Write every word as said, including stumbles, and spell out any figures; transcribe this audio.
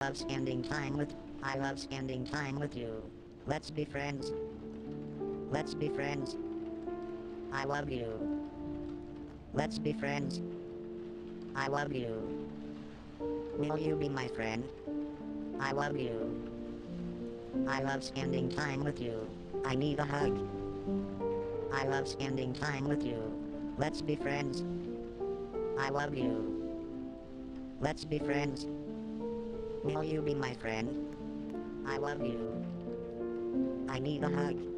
love spending time with, I love spending time with you. Let's be friends. Let's be friends. I love you. Let's be friends. I love you. Will you be my friend? I love you. I love spending time with you. I need a hug. I love spending time with you. Let's be friends. I love you. Let's be friends. Will you be my friend? I love you. I need a hug.